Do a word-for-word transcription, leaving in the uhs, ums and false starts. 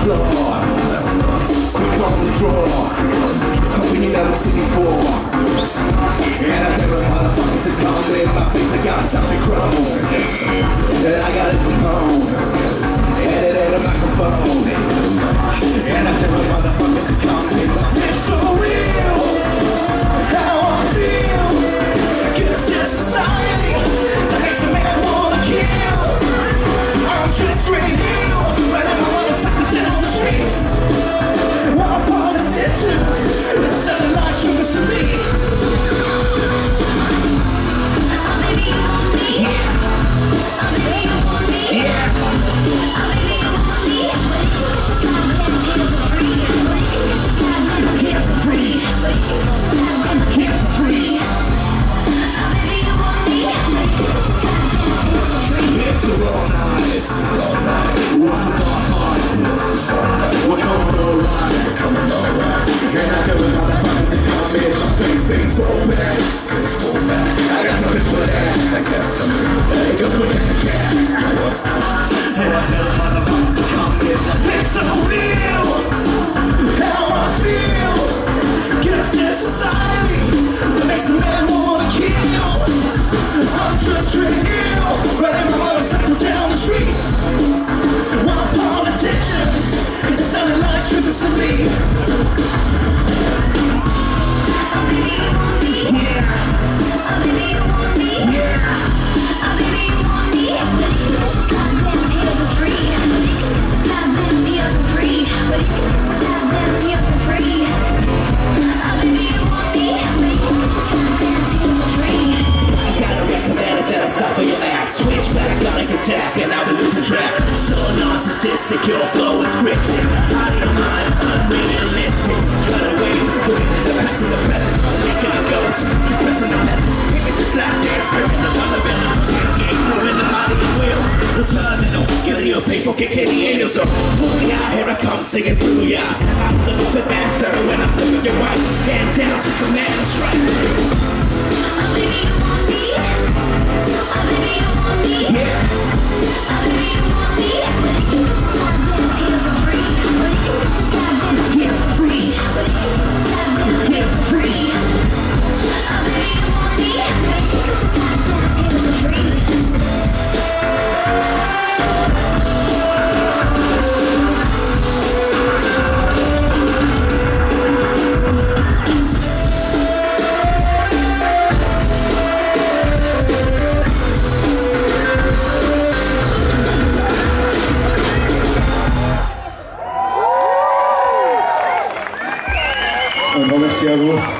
floor. Quick on the draw. Something you never seen before. And I tell a motherfucker to come in my face. I got time to grow. And I got it from home. And it ain't a microphone. And I tell a motherfucker to come in my face. It's so real how I feel against this society that makes a man wanna kill. I'm just straight new, right in my motherfucker down the streets. While politicians are selling life sugars to me. Oh baby you want me, oh baby you want me, yeah. Oh baby you want me, but you get to fly down tears for free. But you get to fly down tears for free. But you get to fly down tears for free. Oh baby you want me, but you get to fly down tears for free. It's a raw night, it's a raw night. What's the dark heart? What's the dark heart? We're coming alright, we're coming alright. And I tell a motherfucker to come in my face, face for man, face for man. I got something for that, I got something for that. Cause we're gonna get so I tell a motherfucker to come in my face. So real how I feel against this society that makes a man wanna kill. I'm just straight ill, right in my motherfucker down the streets. While politicians is selling life strippers to me. Oh baby you want me, yeah. Oh baby you want me, yeah. Oh baby you want me, but you get to fly down tears for free. But you get to fly down tears for free. But you get to fly down tears for free. Oh baby you want me, but you get to fly down tears for free. I gotta recommend that I suffer your act. Switch back, like attack, and I will lose the track. So narcissistic, your flow is scripted. Out of your mind, unrealistic. Cut away, put it in the past and the present. Licking the goats, keep pressing the message. Pick it the slap dance, gripping the vulnerability. We're in the body and will. The terminal, giving you a paper kick in the angel. So, booyah, here I come singing through ya. I'm the puppet master when I'm living your wife. Can't tell, just a man of strike. Oh baby you want me, oh baby you want me, yeah. Oh baby you want me, but you get to fly down tears for free. But you get to fly down tears for free. But you get to fly down tears for free. Oh baby you want me, but you get to fly down tears for free. Un grand merci à vous.